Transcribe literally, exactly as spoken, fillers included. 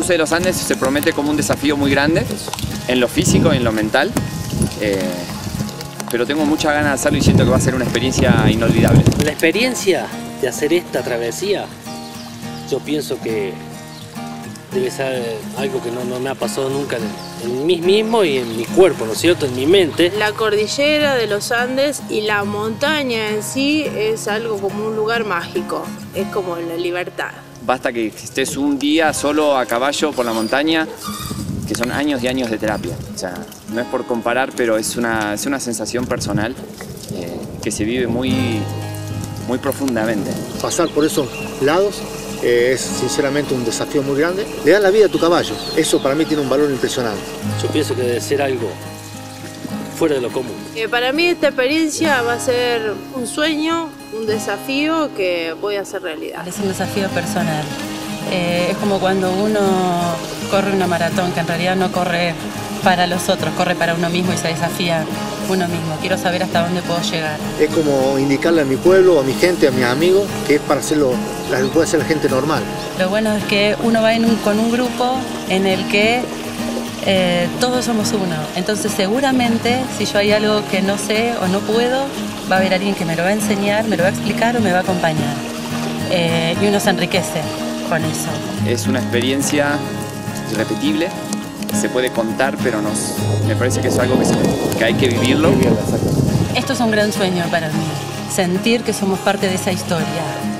Cruce de los Andes se promete como un desafío muy grande, en lo físico y en lo mental, eh, pero tengo muchas ganas de hacerlo y siento que va a ser una experiencia inolvidable. La experiencia de hacer esta travesía, yo pienso que debe ser algo que no, no me ha pasado nunca en, en mí mismo y en mi cuerpo, ¿no es cierto?, en mi mente. La cordillera de los Andes y la montaña en sí es algo como un lugar mágico, es como la libertad. Basta que estés un día solo a caballo por la montaña, que son años y años de terapia. O sea, no es por comparar, pero es una, es una sensación personal eh, que se vive muy, muy profundamente. Pasar por esos lados eh, es sinceramente un desafío muy grande. Le das la vida a tu caballo, eso para mí tiene un valor impresionante. Yo pienso que debe ser algo fuera de lo común. Eh, para mí esta experiencia va a ser un sueño, un desafío que voy a hacer realidad. Es un desafío personal. Eh, es como cuando uno corre una maratón, que en realidad no corre para los otros, corre para uno mismo y se desafía uno mismo. Quiero saber hasta dónde puedo llegar. Es como indicarle a mi pueblo, a mi gente, a mis amigos, que es para hacerlo, lo que puede hacer la gente normal. Lo bueno es que uno va en un, con un grupo en el que eh, todos somos uno. Entonces seguramente si yo hay algo que no sé o no puedo, va a haber alguien que me lo va a enseñar, me lo va a explicar o me va a acompañar. Eh, y uno se enriquece con eso. Es una experiencia irrepetible, se puede contar, pero nos, me parece que es algo que, se, que hay que vivirlo. Esto es un gran sueño para mí, sentir que somos parte de esa historia.